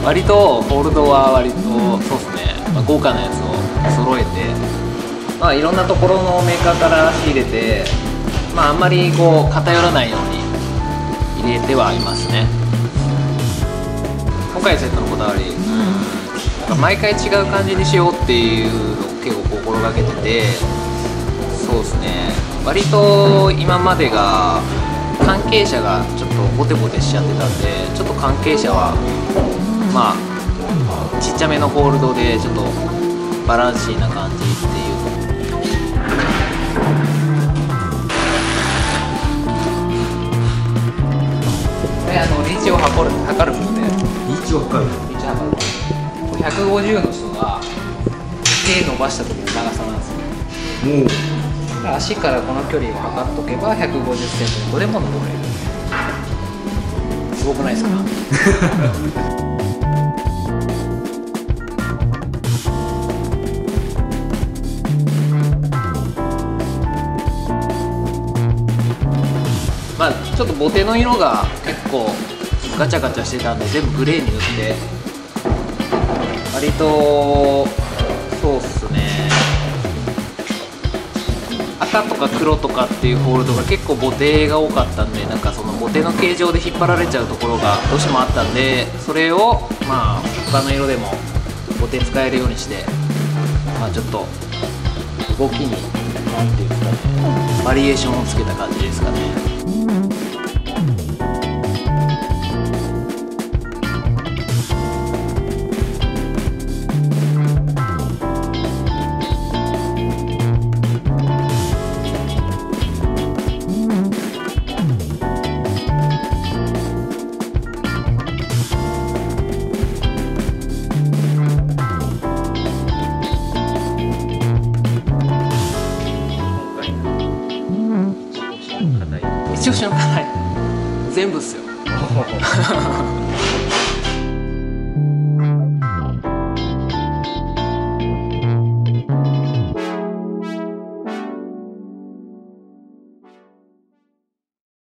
割とホールドは割とそうですね、豪華なやつを揃えて、いろんなところのメーカーから仕入れて、あんまりこう偏らないように入れてはいますね。今回のセットのこだわり、毎回違う感じにしようっていうのを結構心がけてて、そうですね、割と今までが関係者がちょっとボテボテしちゃってたんで、ちょっと関係者はちっちゃめのホールドでちょっとバランシーな感じっていう。リーチを測るもので、 リーチを測る。 150の人が手伸ばした時の長さなんですよ。足からこの距離を測っとけば150センチの子でも登れる。すごくないですか？ちょっとボテの色が結構ガチャガチャしてたんで全部グレーに塗って、割とそうっすね、赤とか黒とかっていうホールドが結構ボテが多かったんで、なんかそのボテの形状で引っ張られちゃうところがどうしてもあったんで、それを他の色でもボテ使えるようにして、ちょっと動きになんていうんですかね、バリエーションをつけた感じですかね。一押しの課題全部っすよ。